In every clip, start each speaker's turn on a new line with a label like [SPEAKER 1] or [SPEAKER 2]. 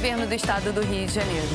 [SPEAKER 1] governo do estado do Rio de Janeiro.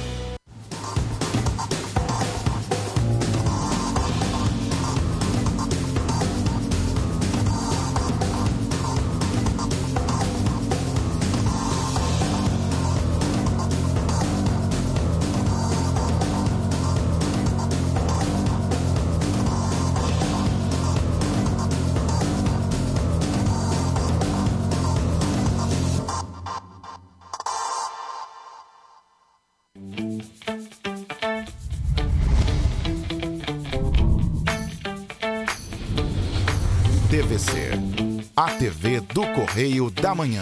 [SPEAKER 2] TVC, a TV do Correio da Manhã.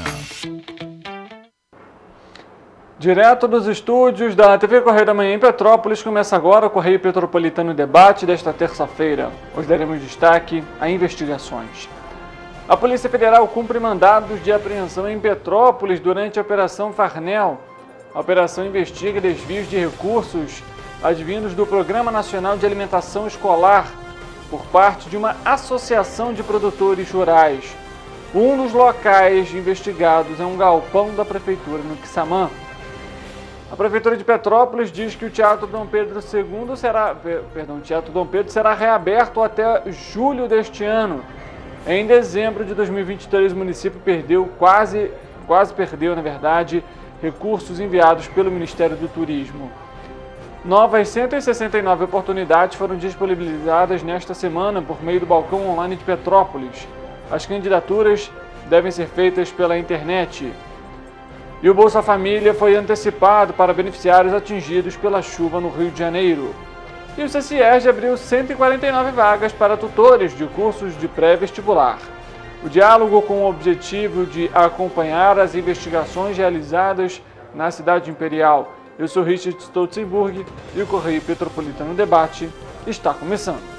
[SPEAKER 3] Direto dos estúdios da TV Correio da Manhã em Petrópolis, começa agora o Correio Petropolitano Debate desta terça-feira. Hoje daremos destaque a investigações. A Polícia Federal cumpre mandados de apreensão em Petrópolis durante a Operação Farnel. A operação investiga desvios de recursos advindos do Programa Nacional de Alimentação Escolar por parte de uma associação de produtores rurais. Um dos locais investigados é um galpão da Prefeitura no Quissamã. A Prefeitura de Petrópolis diz que o Teatro Dom Pedro II será reaberto até julho deste ano. Em dezembro de 2023, o município quase perdeu, recursos enviados pelo Ministério do Turismo. Novas 169 oportunidades foram disponibilizadas nesta semana por meio do balcão online de Petrópolis. As candidaturas devem ser feitas pela internet. E o Bolsa Família foi antecipado para beneficiários atingidos pela chuva no Rio de Janeiro. E o CCERJ abriu 149 vagas para tutores de cursos de pré-vestibular. O diálogo com o objetivo de acompanhar as investigações realizadas na cidade imperial. Eu sou Richard Stolzenburg e o Correio Petropolitano Debate está começando.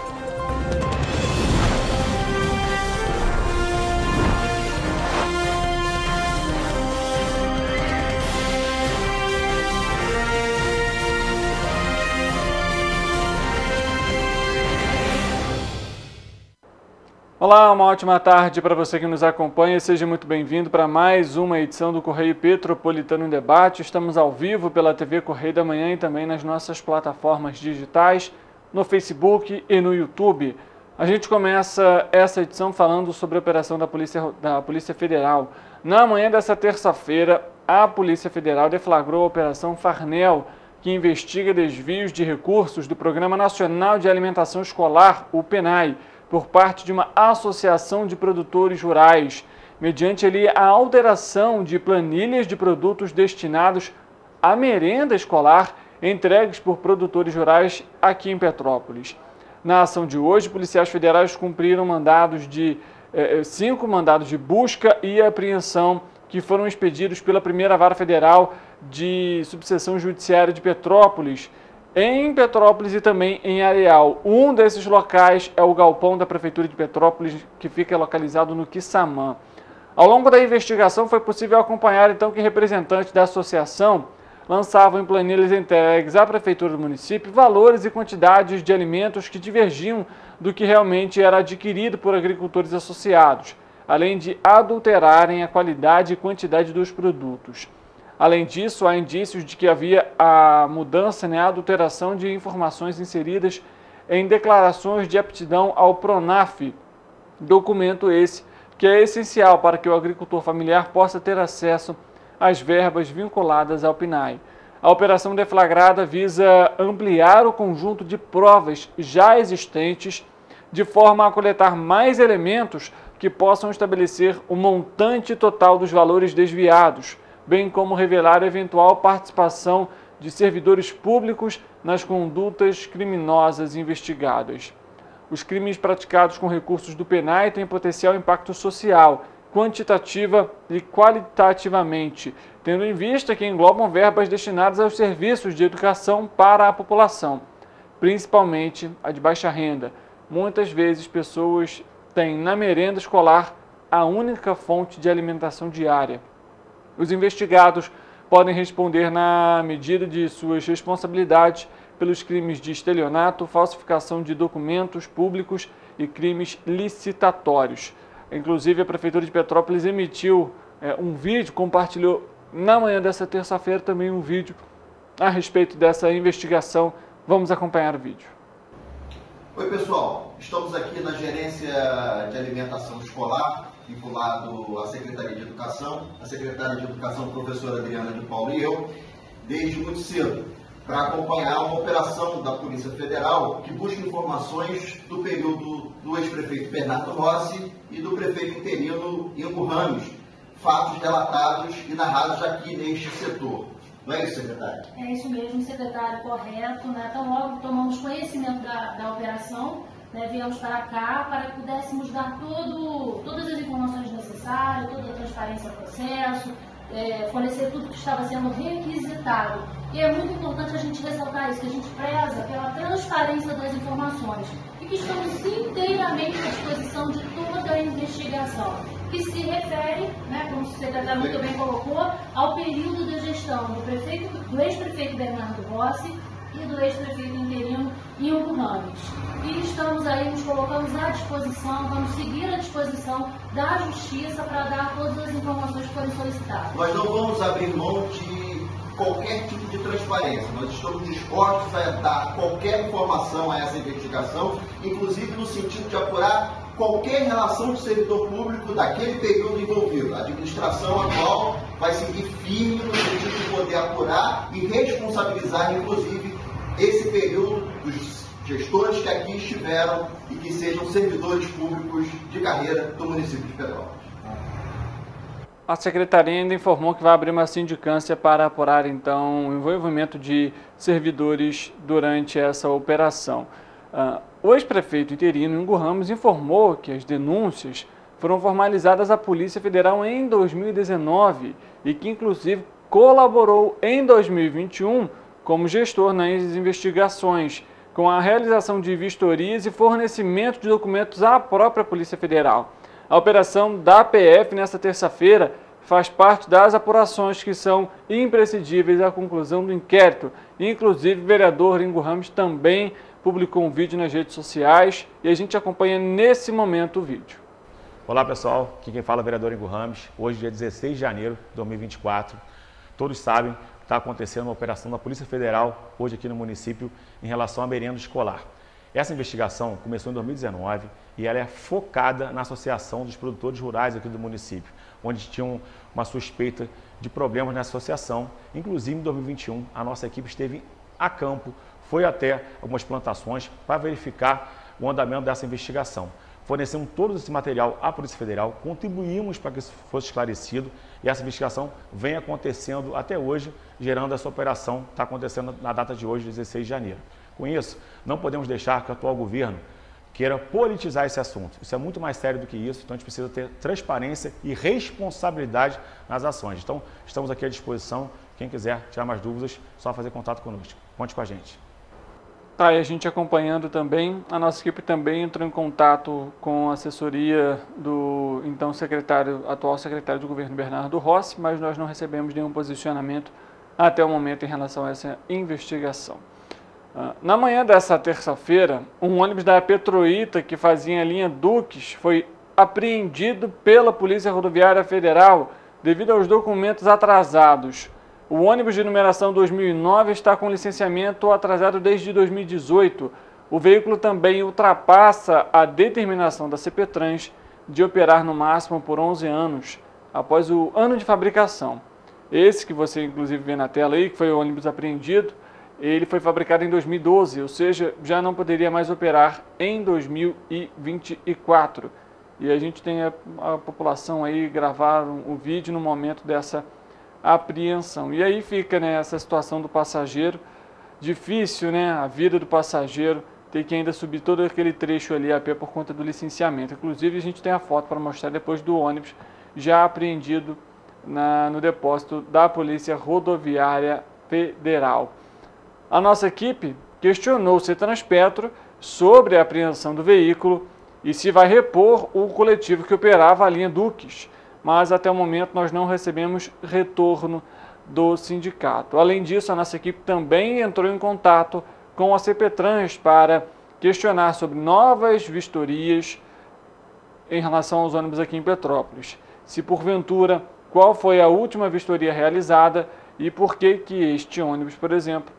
[SPEAKER 3] Olá, uma ótima tarde para você que nos acompanha. Seja muito bem-vindo para mais uma edição do Correio Petropolitano Debate. Estamos ao vivo pela TV Correio da Manhã e também nas nossas plataformas digitais, no Facebook e no YouTube. A gente começa essa edição falando sobre a operação da Polícia Federal. Na manhã dessa terça-feira, a Polícia Federal deflagrou a Operação Farnel, que investiga desvios de recursos do Programa Nacional de Alimentação Escolar, o PNAE, por parte de uma associação de produtores rurais, mediante ali a alteração de planilhas de produtos destinados à merenda escolar entregues por produtores rurais aqui em Petrópolis. Na ação de hoje, policiais federais cumpriram 5 mandados de busca e apreensão que foram expedidos pela Primeira Vara Federal de Subseção Judiciária de Petrópolis, em Petrópolis e também em Areal. Um desses locais é o galpão da Prefeitura de Petrópolis, que fica localizado no Quissamã. Ao longo da investigação foi possível acompanhar então que representantes da associação lançavam em planilhas entregues à Prefeitura do município valores e quantidades de alimentos que divergiam do que realmente era adquirido por agricultores associados, além de adulterarem a qualidade e quantidade dos produtos. Além disso, há indícios de que havia a mudança, a adulteração de informações inseridas em declarações de aptidão ao PRONAF, documento esse que é essencial para que o agricultor familiar possa ter acesso às verbas vinculadas ao PNAE. A operação deflagrada visa ampliar o conjunto de provas já existentes, de forma a coletar mais elementos que possam estabelecer o montante total dos valores desviados, bem como revelar eventual participação de servidores públicos nas condutas criminosas investigadas. Os crimes praticados com recursos do PNAE têm potencial impacto social, quantitativa e qualitativamente, tendo em vista que englobam verbas destinadas aos serviços de educação para a população, principalmente a de baixa renda. Muitas vezes pessoas têm na merenda escolar a única fonte de alimentação diária. Os investigados podem responder na medida de suas responsabilidades pelos crimes de estelionato, falsificação de documentos públicos e crimes licitatórios. Inclusive, a Prefeitura de Petrópolis emitiu um vídeo, compartilhou na manhã dessa terça-feira também um vídeo a respeito dessa investigação. Vamos acompanhar o vídeo.
[SPEAKER 4] Oi pessoal, estamos aqui na Gerência de Alimentação Escolar, vinculado à Secretaria de Educação, a Secretária de Educação, professora Adriana de Paulo e eu, desde muito cedo, para acompanhar uma operação da Polícia Federal que busca informações do período do ex-prefeito Bernardo Rossi e do prefeito interino Ingo Ramos, fatos relatados e narrados aqui neste setor. Não é isso, secretário?
[SPEAKER 5] É isso mesmo, secretário, correto. Então, logo tomamos conhecimento da operação, viemos para cá para que pudéssemos dar todas as informações necessárias, toda a transparência do processo, fornecer tudo que estava sendo requisitado. E é muito importante a gente ressaltar isso, que a gente preza pela transparência das informações e que estamos inteiramente à disposição de toda a investigação, que se refere, como o secretário muito bem colocou, ao período da gestão do ex-prefeito Bernardo Rossi e do ex-prefeito interino Ingo Ramos. E estamos aí, nos colocamos à disposição, vamos seguir à disposição da Justiça para dar todas as informações que forem solicitadas.
[SPEAKER 4] Nós não vamos abrir mão de qualquer tipo de transparência. Nós estamos dispostos a dar qualquer informação a essa investigação, inclusive no sentido de apurar qualquer relação de servidor público daquele período envolvido. A administração atual vai seguir firme no sentido de poder apurar e responsabilizar, inclusive, esse período dos gestores que aqui estiveram e que sejam servidores públicos de carreira do município de Petrópolis.
[SPEAKER 3] A Secretaria ainda informou que vai abrir uma sindicância para apurar, então, o envolvimento de servidores durante essa operação. O ex-prefeito interino Ingo Ramos informou que as denúncias foram formalizadas à Polícia Federal em 2019 e que, inclusive, colaborou em 2021 como gestor nas investigações, com a realização de vistorias e fornecimento de documentos à própria Polícia Federal. A operação da PF nesta terça-feira faz parte das apurações que são imprescindíveis à conclusão do inquérito. Inclusive, o vereador Ingo Ramos também publicou um vídeo nas redes sociais e a gente acompanha nesse momento o vídeo.
[SPEAKER 6] Olá pessoal, aqui quem fala é o vereador Ingo Ramos. Hoje, dia 16 de janeiro de 2024, todos sabem que está acontecendo uma operação da Polícia Federal hoje aqui no município em relação à merenda escolar. Essa investigação começou em 2019 e ela é focada na Associação dos Produtores Rurais aqui do município, onde tinham uma suspeita de problemas nessa associação. Inclusive, em 2021, a nossa equipe esteve a campo, foi até algumas plantações para verificar o andamento dessa investigação. Fornecemos todo esse material à Polícia Federal, contribuímos para que isso fosse esclarecido e essa investigação vem acontecendo até hoje, gerando essa operação que está acontecendo na data de hoje, 16 de janeiro. Com isso, não podemos deixar que o atual governo queira politizar esse assunto. Isso é muito mais sério do que isso, então a gente precisa ter transparência e responsabilidade nas ações. Então, estamos aqui à disposição. Quem quiser tirar mais dúvidas, só fazer contato conosco. Conte com a gente.
[SPEAKER 3] Tá, e a gente acompanhando também, a nossa equipe também entrou em contato com a assessoria do então atual secretário do governo Bernardo Rossi, mas nós não recebemos nenhum posicionamento até o momento em relação a essa investigação. Na manhã dessa terça-feira, um ônibus da Petroita que fazia a linha Duques foi apreendido pela Polícia Rodoviária Federal devido aos documentos atrasados. O ônibus de numeração 2009 está com licenciamento atrasado desde 2018. O veículo também ultrapassa a determinação da CPTrans de operar no máximo por 11 anos, após o ano de fabricação. Esse que você inclusive vê na tela aí, que foi o ônibus apreendido, ele foi fabricado em 2012, ou seja, já não poderia mais operar em 2024. E a gente tem a população aí gravar o vídeo no momento dessa apreensão. E aí fica, essa situação do passageiro, difícil, a vida do passageiro, ter que ainda subir todo aquele trecho ali a pé por conta do licenciamento. Inclusive a gente tem a foto para mostrar depois do ônibus já apreendido no depósito da Polícia Rodoviária Federal. A nossa equipe questionou o Cetranspetro sobre a apreensão do veículo e se vai repor o coletivo que operava a linha Duques, mas até o momento nós não recebemos retorno do sindicato. Além disso, a nossa equipe também entrou em contato com a CPTrans para questionar sobre novas vistorias em relação aos ônibus aqui em Petrópolis. Se porventura qual foi a última vistoria realizada e por que este ônibus, por exemplo,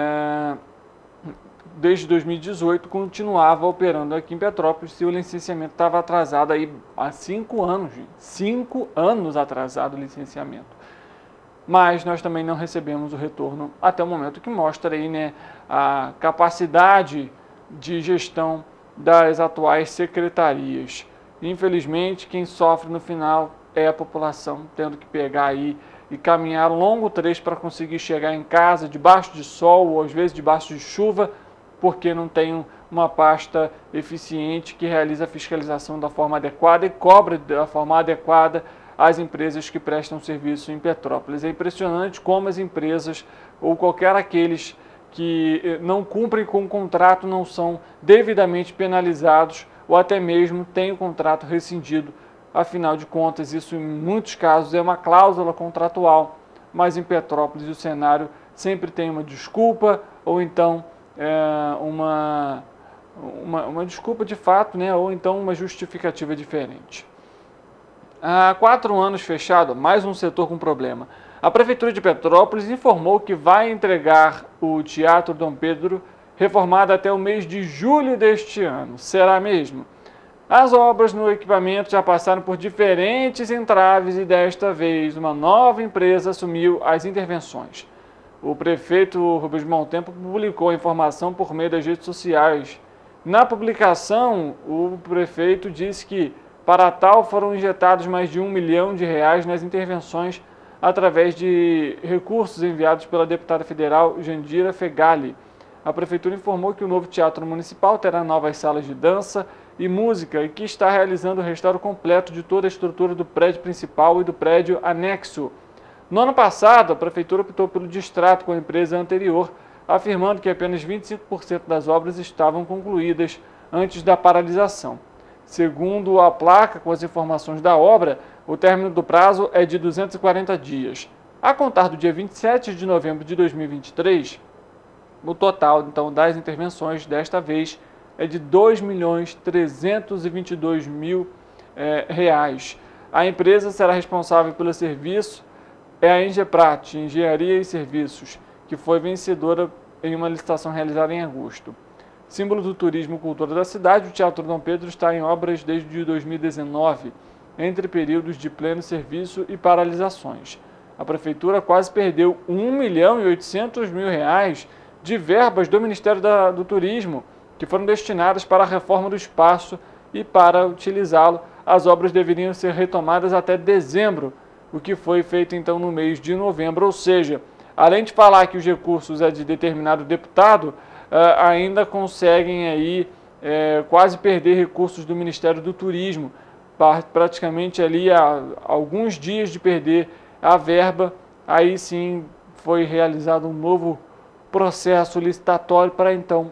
[SPEAKER 3] desde 2018 continuava operando aqui em Petrópolis se o licenciamento estava atrasado aí há 5 anos, gente. 5 anos atrasado o licenciamento. Mas nós também não recebemos o retorno até o momento, que mostra aí, né, a capacidade de gestão das atuais secretarias. Infelizmente, quem sofre no final é a população, tendo que pegar aí e caminhar um longo trecho para conseguir chegar em casa debaixo de sol ou às vezes debaixo de chuva, porque não tem uma pasta eficiente que realiza a fiscalização da forma adequada e cobra da forma adequada as empresas que prestam serviço em Petrópolis. É impressionante como as empresas ou qualquer aqueles que não cumprem com o contrato não são devidamente penalizados ou até mesmo têm o contrato rescindido. Afinal de contas, isso em muitos casos é uma cláusula contratual, mas em Petrópolis o cenário sempre tem uma desculpa ou então uma desculpa de fato, né? Ou então uma justificativa diferente. Há 4 anos fechado, mais um setor com problema. A Prefeitura de Petrópolis informou que vai entregar o Teatro Dom Pedro reformado até o mês de julho deste ano. Será mesmo? As obras no equipamento já passaram por diferentes entraves e desta vez uma nova empresa assumiu as intervenções. O prefeito Rubens Montempo publicou a informação por meio das redes sociais. Na publicação, o prefeito disse que para tal foram injetados mais de R$1 milhão nas intervenções através de recursos enviados pela deputada federal Jandira Fegali. A prefeitura informou que o novo Teatro Municipal terá novas salas de dança e música e que está realizando o restauro completo de toda a estrutura do prédio principal e do prédio anexo. No ano passado, a prefeitura optou pelo distrato com a empresa anterior, afirmando que apenas 25% das obras estavam concluídas antes da paralisação. Segundo a placa com as informações da obra, o término do prazo é de 240 dias. A contar do dia 27 de novembro de 2023, o total então das intervenções desta vez é de R$ 2.322.000. A empresa será responsável pelo serviço é a Engeprat, Engenharia e Serviços, que foi vencedora em uma licitação realizada em agosto. Símbolo do turismo e cultura da cidade, o Teatro Dom Pedro está em obras desde 2019, entre períodos de pleno serviço e paralisações. A prefeitura quase perdeu R$ 1.800.000 de verbas do Ministério do Turismo, que foram destinadas para a reforma do espaço e para utilizá-lo. As obras deveriam ser retomadas até dezembro, o que foi feito então no mês de novembro, ou seja, além de falar que os recursos é de determinado deputado, ainda conseguem aí quase perder recursos do Ministério do Turismo, praticamente ali há alguns dias de perder a verba. Aí sim foi realizado um novo processo licitatório para então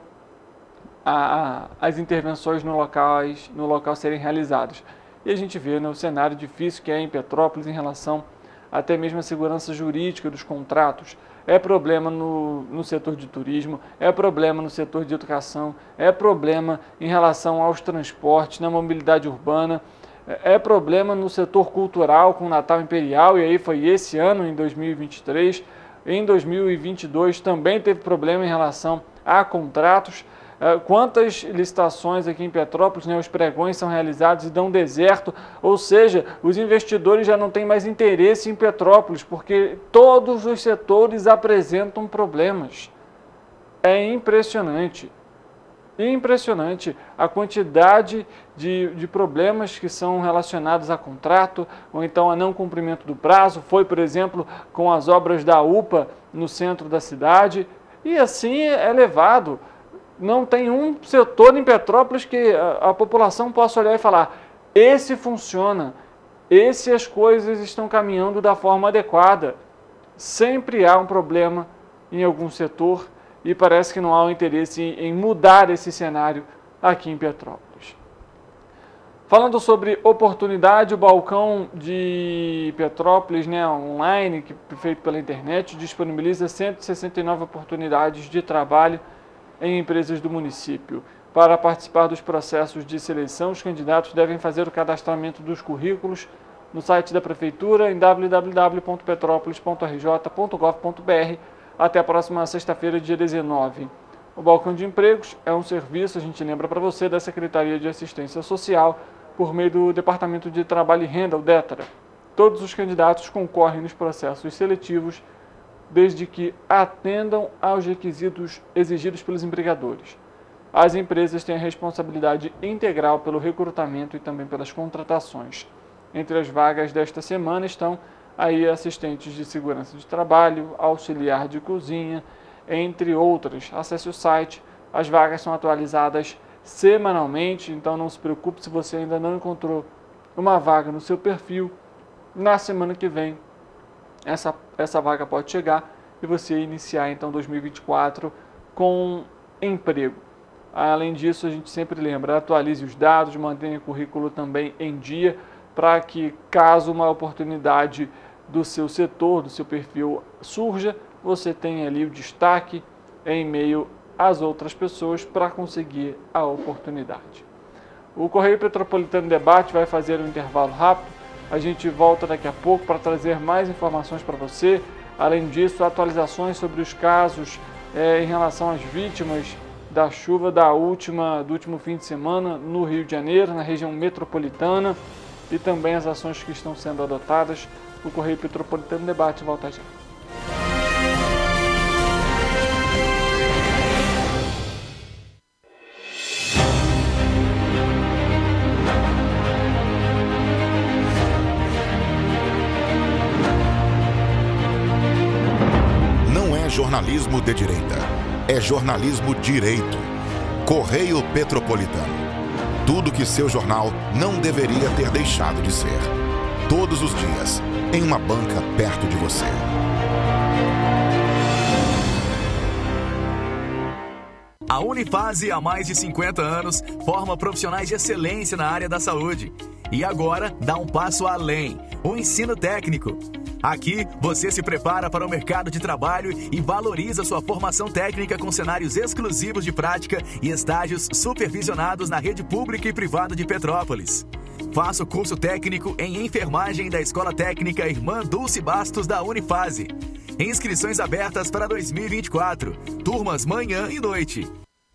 [SPEAKER 3] as intervenções no local serem realizadas. E a gente vê, né, o cenário difícil que é em Petrópolis em relação até mesmo à segurança jurídica dos contratos. É problema no setor de turismo, é problema no setor de educação, é problema em relação aos transportes, na mobilidade urbana, é problema no setor cultural com o Natal Imperial, e aí foi esse ano, em 2023. Em 2022 também teve problema em relação a contratos. Quantas licitações aqui em Petrópolis, né, os pregões são realizados e dão deserto, ou seja, os investidores já não têm mais interesse em Petrópolis, porque todos os setores apresentam problemas. É impressionante, impressionante a quantidade de problemas que são relacionados a contrato, ou então a não cumprimento do prazo. Foi, por exemplo, com as obras da UPA no centro da cidade, e assim é levado. Não tem um setor em Petrópolis que a população possa olhar e falar: esse funciona, as coisas estão caminhando da forma adequada. Sempre há um problema em algum setor e parece que não há um interesse em mudar esse cenário aqui em Petrópolis. Falando sobre oportunidade, o balcão de Petrópolis, né, online, feito pela internet, disponibiliza 169 oportunidades de trabalho em empresas do município. Para participar dos processos de seleção, os candidatos devem fazer o cadastramento dos currículos no site da Prefeitura em www.petropolis.rj.gov.br até a próxima sexta-feira, dia 19. O Balcão de Empregos é um serviço, a gente lembra para você, da Secretaria de Assistência Social por meio do Departamento de Trabalho e Renda, o DETRA. Todos os candidatos concorrem nos processos seletivos desde que atendam aos requisitos exigidos pelos empregadores. As empresas têm a responsabilidade integral pelo recrutamento e também pelas contratações. Entre as vagas desta semana estão aí assistentes de segurança de trabalho, auxiliar de cozinha, entre outras. Acesse o site, as vagas são atualizadas semanalmente, então não se preocupe se você ainda não encontrou uma vaga no seu perfil. Na semana que vem, essa vaga pode chegar e você iniciar então 2024 com emprego. Além disso, a gente sempre lembra, atualize os dados, mantenha o currículo também em dia, para que caso uma oportunidade do seu setor, do seu perfil surja, você tenha ali o destaque em meio às outras pessoas para conseguir a oportunidade. O Correio Petropolitano Debate vai fazer um intervalo rápido. A gente volta daqui a pouco para trazer mais informações para você. Além disso, atualizações sobre os casos em relação às vítimas da chuva do último fim de semana no Rio de Janeiro, na região metropolitana, e também as ações que estão sendo adotadas. O Correio Petropolitano Debate volta já.
[SPEAKER 2] Jornalismo de direita. É jornalismo direito. Correio Petropolitano. Tudo que seu jornal não deveria ter deixado de ser. Todos os dias, em uma banca perto de você.
[SPEAKER 7] A Unifase, há mais de 50 anos, forma profissionais de excelência na área da saúde. E agora dá um passo além, o ensino técnico. Aqui, você se prepara para o mercado de trabalho e valoriza sua formação técnica com cenários exclusivos de prática e estágios supervisionados na rede pública e privada de Petrópolis. Faça o curso técnico em enfermagem da Escola Técnica Irmã Dulce Bastos da Unifase. Inscrições abertas para 2024. Turmas manhã e noite.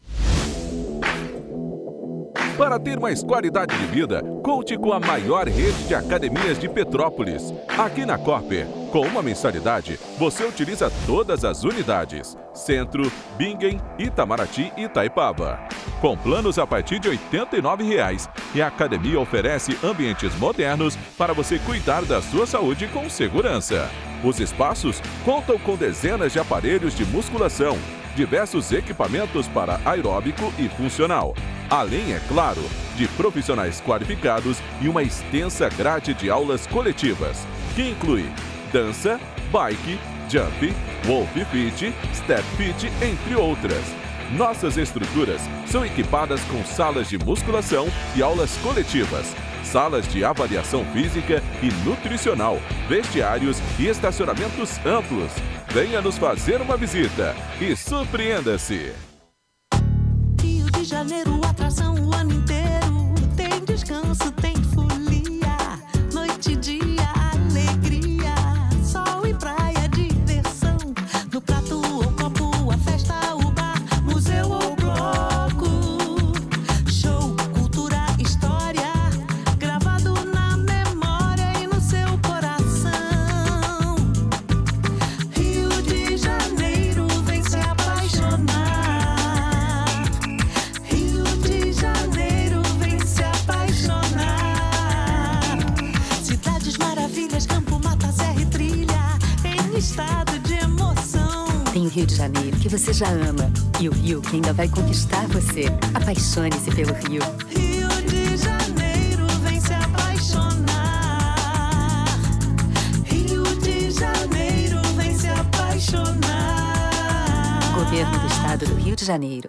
[SPEAKER 8] Para ter mais qualidade de vida, conte com a maior rede de academias de Petrópolis. Aqui na Corper, com uma mensalidade, você utiliza todas as unidades: Centro, Bingen, Itamaraty e Itaipava. Com planos a partir de R$ 89,00, e a academia oferece ambientes modernos para você cuidar da sua saúde com segurança. Os espaços contam com dezenas de aparelhos de musculação, diversos equipamentos para aeróbico e funcional, além, é claro, de profissionais qualificados e uma extensa grade de aulas coletivas, que inclui dança, bike, jump, wolf fit, step fit, entre outras. Nossas estruturas são equipadas com salas de musculação e aulas coletivas, salas de avaliação física e nutricional, vestiários e estacionamentos amplos. Venha nos fazer uma visita e surpreenda-se!
[SPEAKER 9] Rio de Janeiro, atração o ano inteiro. Tem descanso, tem folia, noite e dia, alegria, sol e praia, diversão. No prato ou copo, a festa, o bar, museu ou bloco. Show, cultura, história, gravado na memória e no seu coração. Rio de Janeiro, vem se apaixonar. Rio de Janeiro, vem se apaixonar. Cidades maravilhas, campo, mata, serra e trilha, em estado de emoção.
[SPEAKER 10] Tem o Rio de Janeiro, que você já ama, e o Rio que ainda vai conquistar você. Apaixone-se pelo Rio.
[SPEAKER 9] Rio de Janeiro, vem se apaixonar. Rio de Janeiro, vem se apaixonar.
[SPEAKER 10] Governo do Estado do Rio de Janeiro.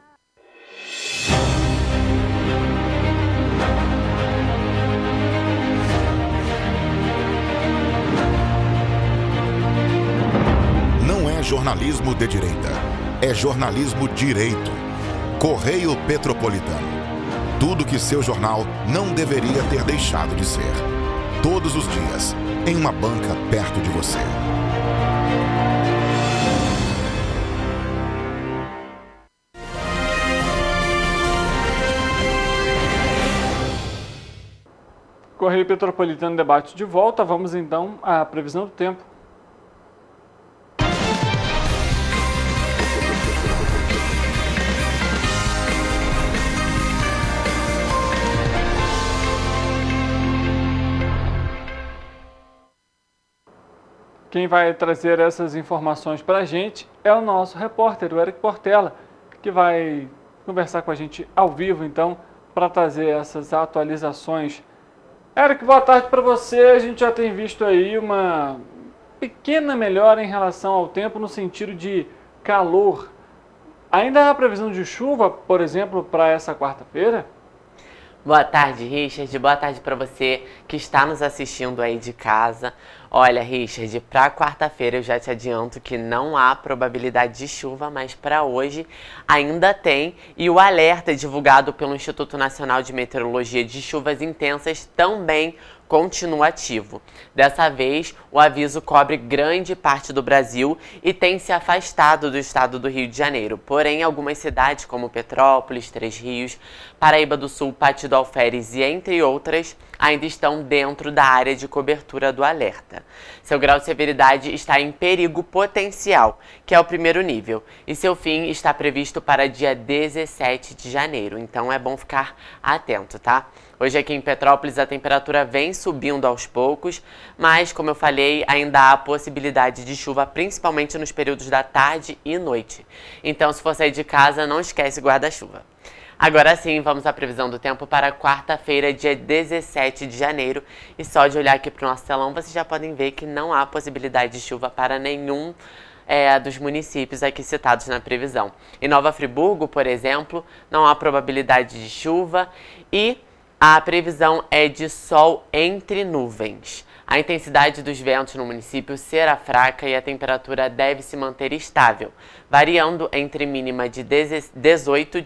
[SPEAKER 2] Não é jornalismo de direita. É jornalismo direito. Correio Petropolitano. Tudo que seu jornal não deveria ter deixado de ser. todos os dias, em uma banca perto de você.
[SPEAKER 3] Correio Petropolitano Debate de volta. Vamos então à previsão do tempo. Quem vai trazer essas informações para a gente é o nosso repórter, o Eric Portela, que vai conversar com a gente ao vivo, então, para trazer essas atualizações. Eric, boa tarde para você. A gente já tem visto aí uma pequena melhora em relação ao tempo no sentido de calor. Ainda há previsão de chuva, por exemplo, para essa quarta-feira?
[SPEAKER 11] Boa tarde, Richard. Boa tarde para você que está nos assistindo aí de casa. Olha, Richard, para quarta-feira eu já te adianto que não há probabilidade de chuva, mas para hoje ainda tem. E o alerta divulgado pelo Instituto Nacional de Meteorologia de chuvas intensas também continua ativo. Dessa vez, o aviso cobre grande parte do Brasil e tem se afastado do estado do Rio de Janeiro. Porém, algumas cidades como Petrópolis, Três Rios, Paraíba do Sul, Pati do Alferes e entre outras, ainda estão dentro da área de cobertura do alerta. Seu grau de severidade está em perigo potencial, que é o primeiro nível, e seu fim está previsto para dia 17 de janeiro, então é bom ficar atento, tá? Hoje aqui em Petrópolis a temperatura vem subindo aos poucos, mas como eu falei, ainda há possibilidade de chuva, principalmente nos períodos da tarde e noite. Então, se for sair de casa, não esquece guarda-chuva. Agora sim, vamos à previsão do tempo para quarta-feira, dia 17 de janeiro. E só de olhar aqui para o nosso telão, vocês já podem ver que não há possibilidade de chuva para nenhum dos municípios aqui citados na previsão. Em Nova Friburgo, por exemplo, não há probabilidade de chuva e a previsão é de sol entre nuvens. A intensidade dos ventos no município será fraca e a temperatura deve se manter estável, variando entre mínima de 18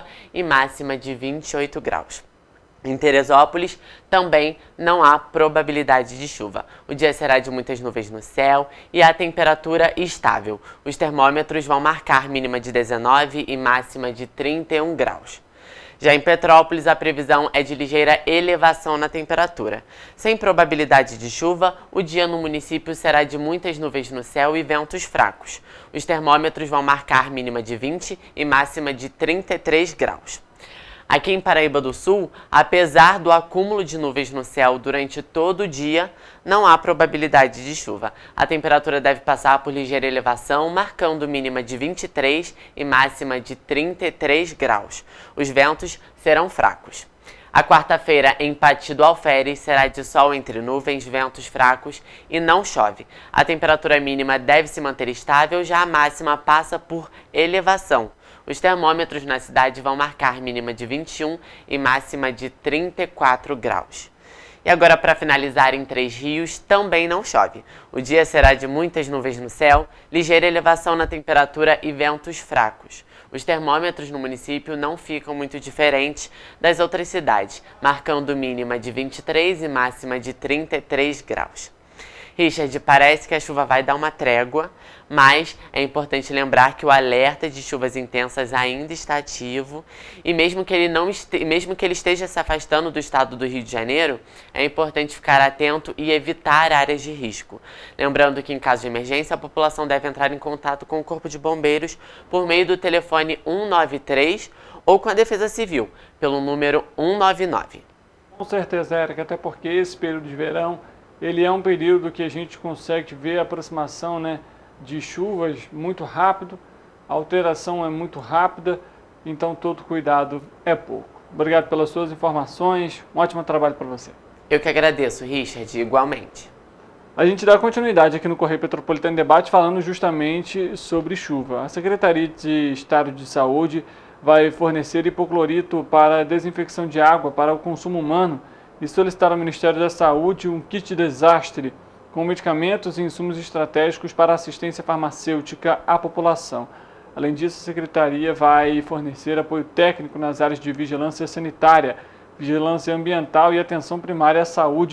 [SPEAKER 11] e máxima de 28 graus. Em Teresópolis também não há probabilidade de chuva. O dia será de muitas nuvens no céu e a temperatura estável. Os termômetros vão marcar mínima de 19 e máxima de 31 graus. Já em Petrópolis, a previsão é de ligeira elevação na temperatura. Sem probabilidade de chuva, o dia no município será de muitas nuvens no céu e ventos fracos. Os termômetros vão marcar mínima de 20 e máxima de 33 graus. Aqui em Paraíba do Sul, apesar do acúmulo de nuvens no céu durante todo o dia, não há probabilidade de chuva. A temperatura deve passar por ligeira elevação, marcando mínima de 23 e máxima de 33 graus. Os ventos serão fracos. A quarta-feira em Pati do Alferes será de sol entre nuvens, ventos fracos e não chove. A temperatura mínima deve se manter estável, já a máxima passa por elevação. Os termômetros na cidade vão marcar mínima de 21 e máxima de 34 graus. E agora, para finalizar, em Três Rios também não chove. O dia será de muitas nuvens no céu, ligeira elevação na temperatura e ventos fracos. Os termômetros no município não ficam muito diferentes das outras cidades, marcando mínima de 23 e máxima de 33 graus. Richard, parece que a chuva vai dar uma trégua, mas é importante lembrar que o alerta de chuvas intensas ainda está ativo e mesmo que ele esteja se afastando do estado do Rio de Janeiro, é importante ficar atento e evitar áreas de risco. Lembrando que em caso de emergência, a população deve entrar em contato com o Corpo de Bombeiros por meio do telefone 193 ou com a Defesa Civil, pelo número 199.
[SPEAKER 3] Com certeza, Érica, até porque esse período de verão ele é um período que a gente consegue ver a aproximação, né, de chuvas muito rápido, a alteração é muito rápida, então todo cuidado é pouco. Obrigado pelas suas informações, um ótimo trabalho para você.
[SPEAKER 11] Eu que agradeço, Richard, igualmente.
[SPEAKER 3] A gente dá continuidade aqui no Correio Petropolitano Debate falando justamente sobre chuva. A Secretaria de Estado de Saúde vai fornecer hipoclorito para desinfecção de água para o consumo humano e solicitar ao Ministério da Saúde um kit de desastre com medicamentos e insumos estratégicos para assistência farmacêutica à população. Além disso, a Secretaria vai fornecer apoio técnico nas áreas de vigilância sanitária, vigilância ambiental e atenção primária à saúde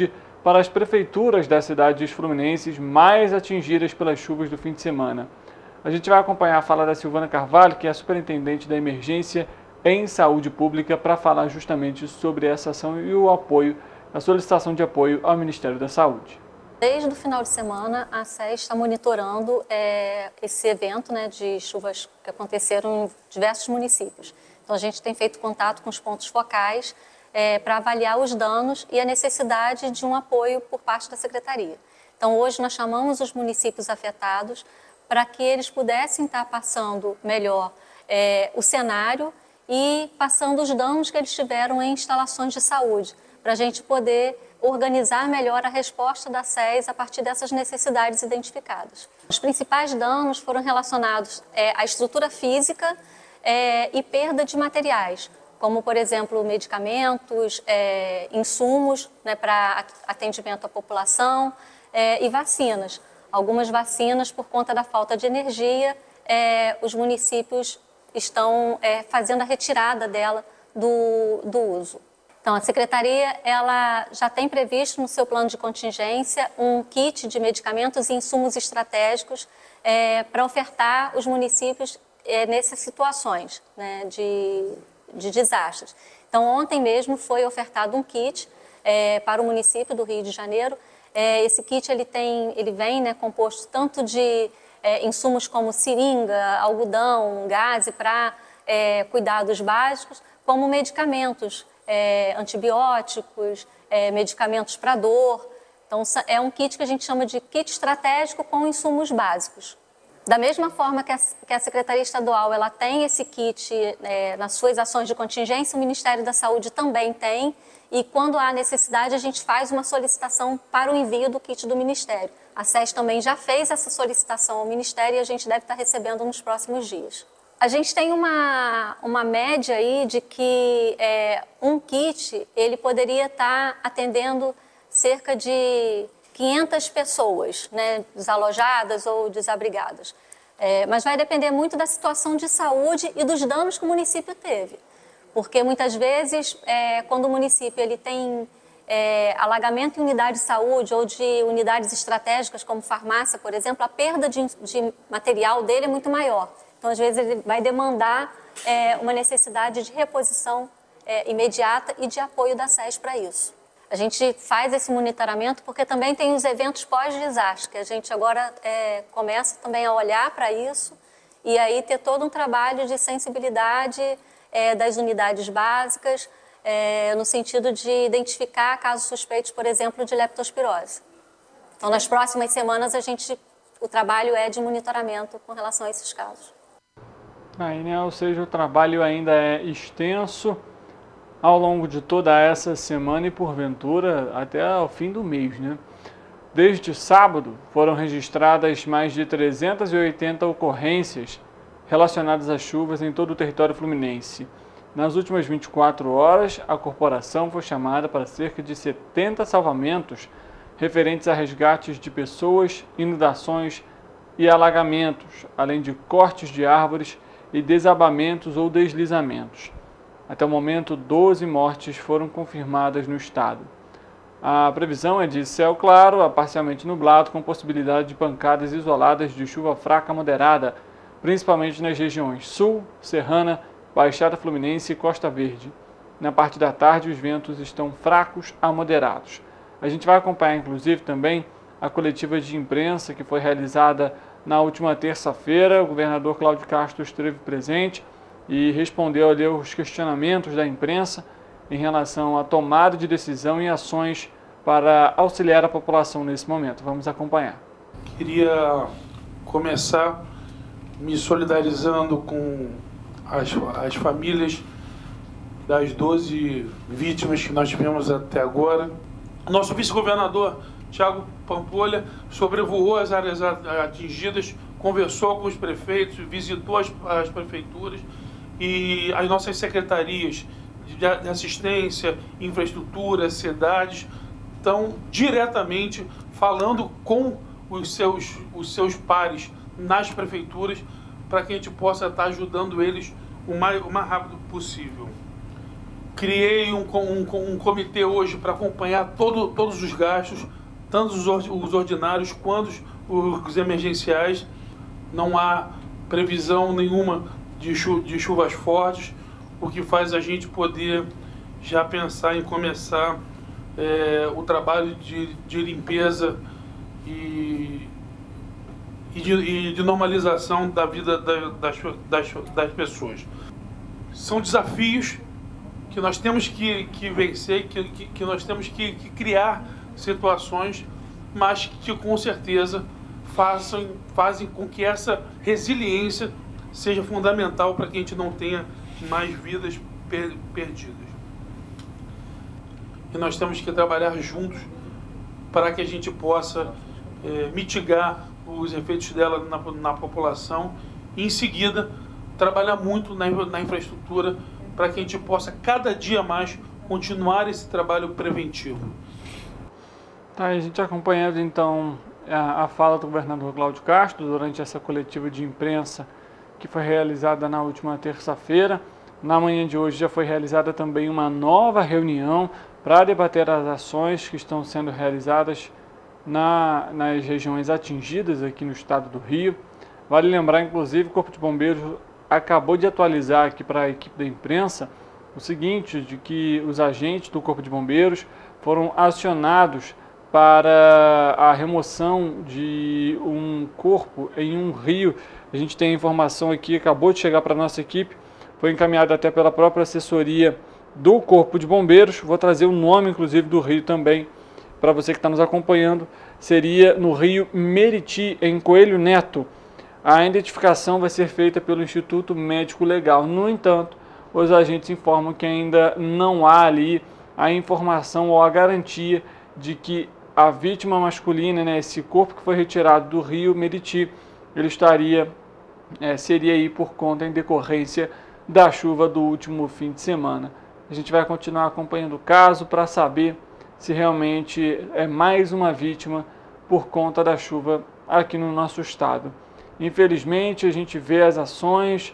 [SPEAKER 3] para as prefeituras das cidades fluminenses mais atingidas pelas chuvas do fim de semana. A gente vai acompanhar a fala da Silvana Carvalho, que é a superintendente da emergência em saúde pública, para falar justamente sobre essa ação e o apoio, a solicitação de apoio ao Ministério da Saúde.
[SPEAKER 12] Desde o final de semana, a SES está monitorando esse evento, né, de chuvas que aconteceram em diversos municípios. Então, a gente tem feito contato com os pontos focais para avaliar os danos e a necessidade de um apoio por parte da Secretaria. Então, hoje nós chamamos os municípios afetados para que eles pudessem estar passando melhor o cenário e passando os danos que eles tiveram em instalações de saúde, para a gente poder organizar melhor a resposta da SES a partir dessas necessidades identificadas. Os principais danos foram relacionados à estrutura física e perda de materiais, como, por exemplo, medicamentos, insumos, né, para atendimento à população e vacinas. Algumas vacinas, por conta da falta de energia, os municípios estão fazendo a retirada dela do uso. Então, a Secretaria ela já tem previsto no seu plano de contingência um kit de medicamentos e insumos estratégicos para ofertar aos municípios nessas situações, né, de desastres. Então, ontem mesmo foi ofertado um kit para o município do Rio de Janeiro. Esse kit ele vem, né, composto tanto de insumos como seringa, algodão, gaze para cuidados básicos, como medicamentos, antibióticos, medicamentos para dor. Então, é um kit que a gente chama de kit estratégico com insumos básicos. Da mesma forma que a Secretaria Estadual ela tem esse kit nas suas ações de contingência, o Ministério da Saúde também tem, e quando há necessidade a gente faz uma solicitação para o envio do kit do Ministério. A SES também já fez essa solicitação ao Ministério e a gente deve estar recebendo nos próximos dias. A gente tem uma média aí de que um kit ele poderia estar atendendo cerca de 500 pessoas, né, desalojadas ou desabrigadas. Mas vai depender muito da situação de saúde e dos danos que o município teve. Porque muitas vezes, quando o município ele tem alagamento em unidade de saúde ou de unidades estratégicas, como farmácia, por exemplo, a perda de material dele é muito maior. Então, às vezes, ele vai demandar uma necessidade de reposição imediata e de apoio da SES para isso. A gente faz esse monitoramento porque também tem os eventos pós-desastre, que a gente agora começa também a olhar para isso e aí ter todo um trabalho de sensibilidade das unidades básicas, no sentido de identificar casos suspeitos, por exemplo, de leptospirose. Então, nas próximas semanas, o trabalho é de monitoramento com relação a esses casos.
[SPEAKER 3] Aí, né, ou seja, o trabalho ainda é extenso ao longo de toda essa semana e, porventura, até ao fim do mês, né? Desde sábado, foram registradas mais de 380 ocorrências relacionadas a chuvas em todo o território fluminense. Nas últimas 24 horas, a corporação foi chamada para cerca de 70 salvamentos referentes a resgates de pessoas, inundações e alagamentos, além de cortes de árvores e desabamentos ou deslizamentos. Até o momento, 12 mortes foram confirmadas no estado. A previsão é de céu claro a parcialmente nublado, com possibilidade de pancadas isoladas de chuva fraca a moderada, principalmente nas regiões Sul, Serrana, Baixada Fluminense e Costa Verde. Na parte da tarde, os ventos estão fracos a moderados. A gente vai acompanhar, inclusive, também a coletiva de imprensa que foi realizada na última terça-feira. O governador Cláudio Castro esteve presente e respondeu ali aos questionamentos da imprensa em relação à tomada de decisão e ações para auxiliar a população nesse momento. Vamos acompanhar.
[SPEAKER 13] Queria começar me solidarizando com as famílias das 12 vítimas que nós tivemos até agora. Nosso vice-governador, Thiago Pampolha, sobrevoou as áreas atingidas, conversou com os prefeitos, visitou as prefeituras e as nossas secretarias de assistência, infraestrutura, cidades, estão diretamente falando com os seus pares nas prefeituras para que a gente possa estar ajudando eles o mais rápido possível. Criei um comitê hoje para acompanhar todos os gastos, tanto os ordinários quanto os emergenciais. Não há previsão nenhuma de chuvas fortes, o que faz a gente poder já pensar em começar o trabalho de limpeza e de normalização da vida das pessoas. São desafios que nós temos que vencer, que nós temos que criar situações, mas que com certeza fazem com que essa resiliência seja fundamental para que a gente não tenha mais vidas perdidas. E nós temos que trabalhar juntos para que a gente possa mitigar os efeitos dela na população e, em seguida, trabalhar muito na infraestrutura para que a gente possa, cada dia mais, continuar esse trabalho preventivo.
[SPEAKER 3] Tá, a gente acompanhando, então, a fala do governador Cláudio Castro durante essa coletiva de imprensa que foi realizada na última terça-feira. Na manhã de hoje já foi realizada também uma nova reunião para debater as ações que estão sendo realizadas nas regiões atingidas aqui no estado do Rio. Vale lembrar, inclusive, que o Corpo de Bombeiros acabou de atualizar aqui para a equipe da imprensa o seguinte, de que os agentes do Corpo de Bombeiros foram acionados para a remoção de um corpo em um rio. A gente tem a informação aqui, acabou de chegar para a nossa equipe, foi encaminhado até pela própria assessoria do Corpo de Bombeiros. Vou trazer o nome, inclusive, do rio também, para você que está nos acompanhando. Seria no rio Meriti, em Coelho Neto. A identificação vai ser feita pelo Instituto Médico Legal. No entanto, os agentes informam que ainda não há ali a informação ou a garantia de que a vítima masculina, né, esse corpo que foi retirado do rio Meriti, ele seria aí por conta em decorrência da chuva do último fim de semana. A gente vai continuar acompanhando o caso para saber se realmente é mais uma vítima por conta da chuva aqui no nosso estado. Infelizmente, a gente vê as ações,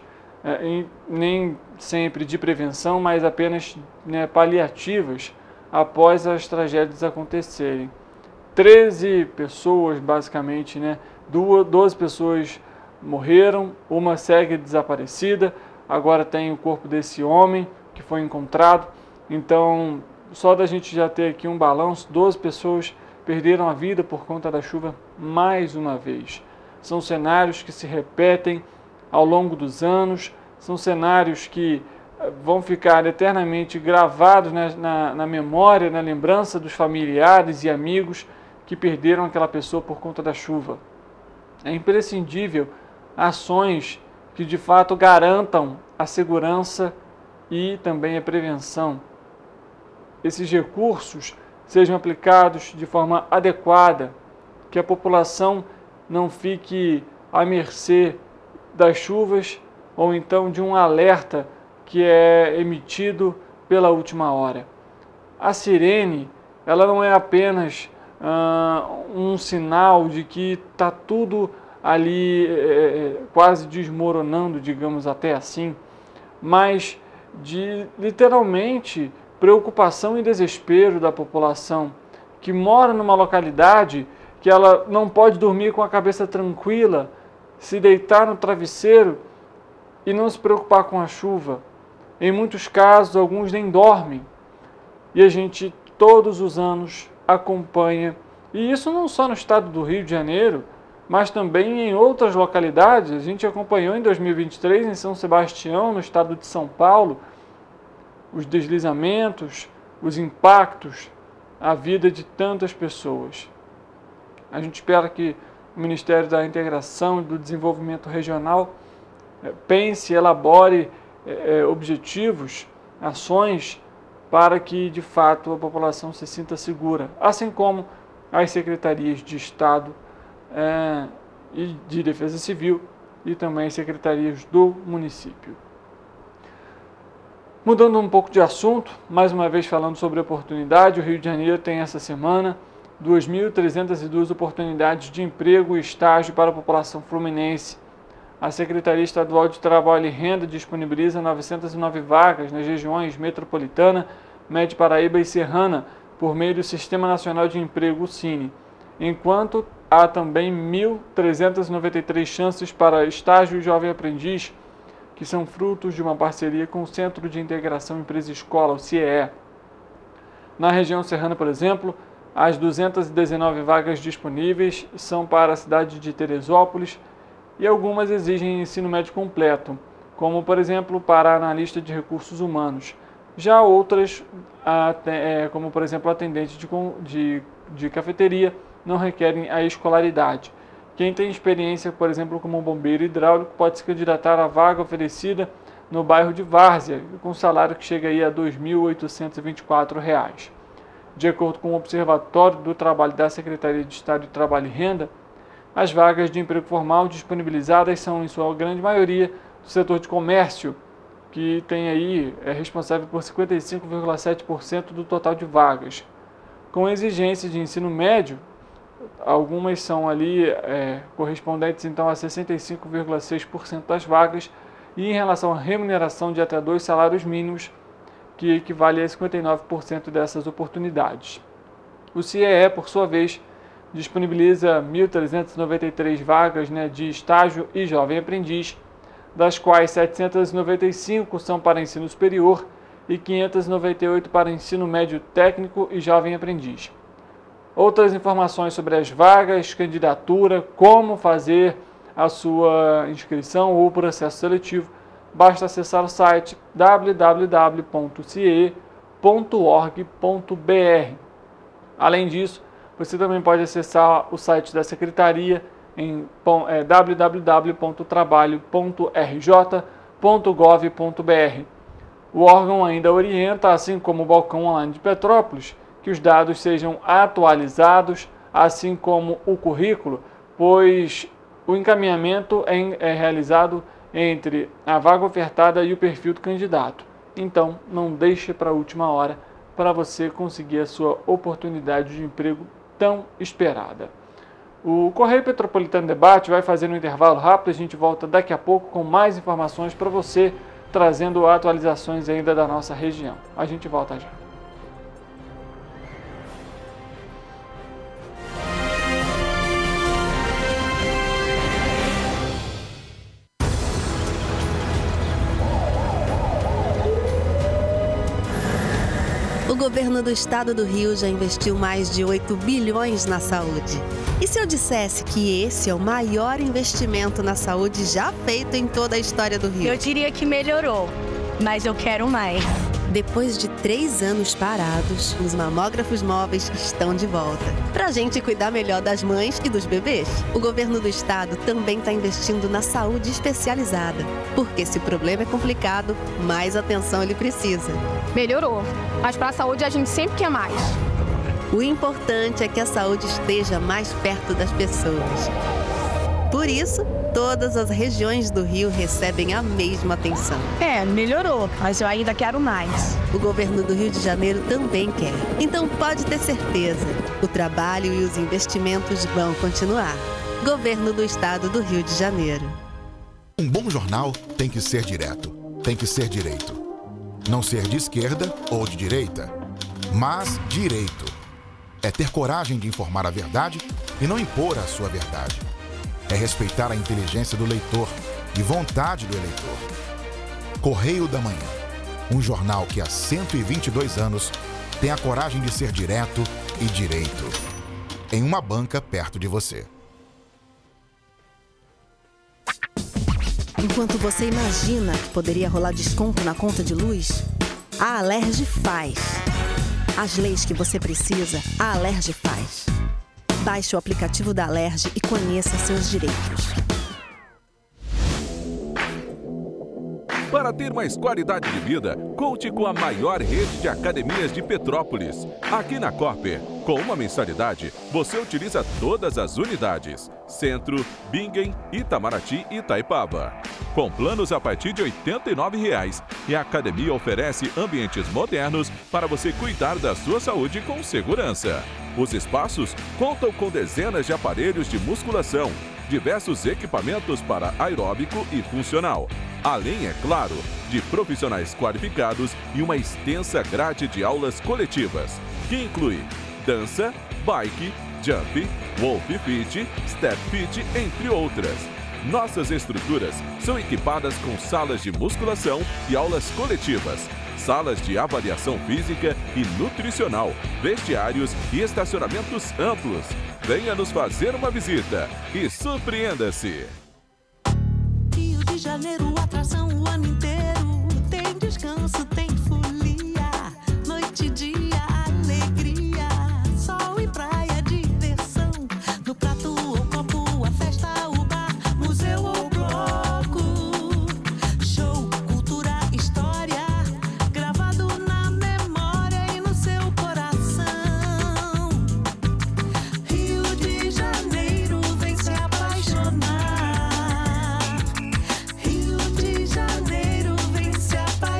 [SPEAKER 3] nem sempre de prevenção, mas apenas, né, paliativas após as tragédias acontecerem. 13 pessoas, basicamente, né, 12 pessoas morreram, uma segue desaparecida, agora tem o corpo desse homem que foi encontrado. Então, só da gente já ter aqui um balanço, 12 pessoas perderam a vida por conta da chuva mais uma vez. São cenários que se repetem ao longo dos anos, são cenários que vão ficar eternamente gravados, né, na memória, na lembrança dos familiares e amigos que perderam aquela pessoa por conta da chuva. É imprescindível ações que de fato garantam a segurança e também a prevenção. Esses recursos sejam aplicados de forma adequada, que a população não fique à mercê das chuvas ou então de um alerta que é emitido pela última hora. A sirene, ela não é apenas um sinal de que está tudo ali quase desmoronando, digamos até assim, mas de literalmente preocupação e desespero da população que mora numa localidade que ela não pode dormir com a cabeça tranquila, se deitar no travesseiro e não se preocupar com a chuva. Em muitos casos, alguns nem dormem. E a gente, todos os anos, acompanha, e isso não só no estado do Rio de Janeiro, mas também em outras localidades. A gente acompanhou em 2023, em São Sebastião, no estado de São Paulo, os deslizamentos, os impactos, a vida de tantas pessoas. A gente espera que o Ministério da Integração e do Desenvolvimento Regional pense, elabore objetivos, ações para que de fato a população se sinta segura, assim como as secretarias de Estado e de Defesa Civil e também as secretarias do município. Mudando um pouco de assunto, mais uma vez falando sobre oportunidade, o Rio de Janeiro tem essa semana 2.302 oportunidades de emprego e estágio para a população fluminense. a Secretaria Estadual de Trabalho e Renda disponibiliza 909 vagas nas regiões Metropolitana, Médio Paraíba e Serrana, por meio do Sistema Nacional de Emprego, SINE, enquanto há também 1.393 chances para estágio e jovem aprendiz, que são frutos de uma parceria com o Centro de Integração Empresa-Escola, o CIEE. Na região serrana, por exemplo, as 219 vagas disponíveis são para a cidade de Teresópolis e algumas exigem ensino médio completo, como, por exemplo, para analista de recursos humanos. Já outras, como, por exemplo, atendente de cafeteria, não requerem a escolaridade. Quem tem experiência, por exemplo, como bombeiro hidráulico, pode se candidatar à vaga oferecida no bairro de Várzea, com salário que chega aí a R$ 2.824. De acordo com o Observatório do Trabalho da Secretaria de Estado de Trabalho e Renda, as vagas de emprego formal disponibilizadas são, em sua grande maioria, do setor de comércio, que tem aí, é responsável por 55,7% do total de vagas. Com exigências de ensino médio, algumas são ali correspondentes então a 65,6% das vagas, e em relação à remuneração de até 2 salários mínimos, que equivale a 59% dessas oportunidades. O CIEE, por sua vez, disponibiliza 1.393 vagas de estágio e jovem aprendiz, das quais 795 são para ensino superior e 598 para ensino médio técnico e jovem aprendiz. Outras informações sobre as vagas, candidatura, como fazer a sua inscrição ou processo seletivo, basta acessar o site www.ciee.org.br. Além disso, você também pode acessar o site da Secretaria em www.trabalho.rj.gov.br. O órgão ainda orienta, assim como o Balcão Online de Petrópolis, que os dados sejam atualizados, assim como o currículo, pois o encaminhamento é realizado entre a vaga ofertada e o perfil do candidato. Então, não deixe para a última hora para você conseguir a sua oportunidade de emprego tão esperada. O Correio Petropolitano Debate vai fazer um intervalo rápido, a gente volta daqui a pouco com mais informações para você, trazendo atualizações ainda da nossa região. A gente volta já.
[SPEAKER 14] O governo do estado do Rio já investiu mais de 8 bilhões na saúde. E se eu dissesse que esse é o maior investimento na saúde já feito em toda a história do Rio?
[SPEAKER 15] Eu diria que melhorou, mas eu quero mais.
[SPEAKER 14] Depois de 3 anos parados, os mamógrafos móveis estão de volta. Pra gente cuidar melhor das mães e dos bebês. O governo do estado também está investindo na saúde especializada. Porque se o problema é complicado, mais atenção ele precisa.
[SPEAKER 15] Melhorou, mas para a saúde a gente sempre quer mais.
[SPEAKER 14] O importante é que a saúde esteja mais perto das pessoas. Por isso, todas as regiões do Rio recebem a mesma atenção.
[SPEAKER 15] Melhorou, mas eu ainda quero mais.
[SPEAKER 14] O governo do Rio de Janeiro também quer. Então pode ter certeza, o trabalho e os investimentos vão continuar. Governo do Estado do Rio de Janeiro.
[SPEAKER 2] Um bom jornal tem que ser direto, tem que ser direito. Não ser de esquerda ou de direita, mas direito. É ter coragem de informar a verdade e não impor a sua verdade. É respeitar a inteligência do leitor e vontade do eleitor. Correio da Manhã, um jornal que há 122 anos tem a coragem de ser direto e direito. Em uma banca perto de você.
[SPEAKER 14] Enquanto você imagina que poderia rolar desconto na conta de luz, a Alerj faz. As leis que você precisa, a Alerj faz. Baixe o aplicativo da Alerj e conheça seus direitos.
[SPEAKER 8] Para ter mais qualidade de vida, conte com a maior rede de academias de Petrópolis. Aqui na Corper, com uma mensalidade, você utiliza todas as unidades. Centro, Bingen, Itamaraty e Itaipava. Com planos a partir de R$ 89,00 e a academia oferece ambientes modernos para você cuidar da sua saúde com segurança. Os espaços contam com dezenas de aparelhos de musculação, diversos equipamentos para aeróbico e funcional. Além, é claro, de profissionais qualificados e uma extensa grade de aulas coletivas, que inclui dança, bike, jump, wolf fit, step fit, entre outras. Nossas estruturas são equipadas com salas de musculação e aulas coletivas, salas de avaliação física e nutricional, vestiários e estacionamentos amplos. Venha nos fazer uma visita e surpreenda-se!
[SPEAKER 9] Rio de Janeiro, atração o ano inteiro. Tem descanso, tem folia, noite e dia, alegria, sol e praia, diversão. No prato ou copo, a festa, o bar, museu ou bloco. Show, cultura, história, gravado na memória e no seu coração. Rio de Janeiro, vem se apaixonar. Rio de Janeiro, vem se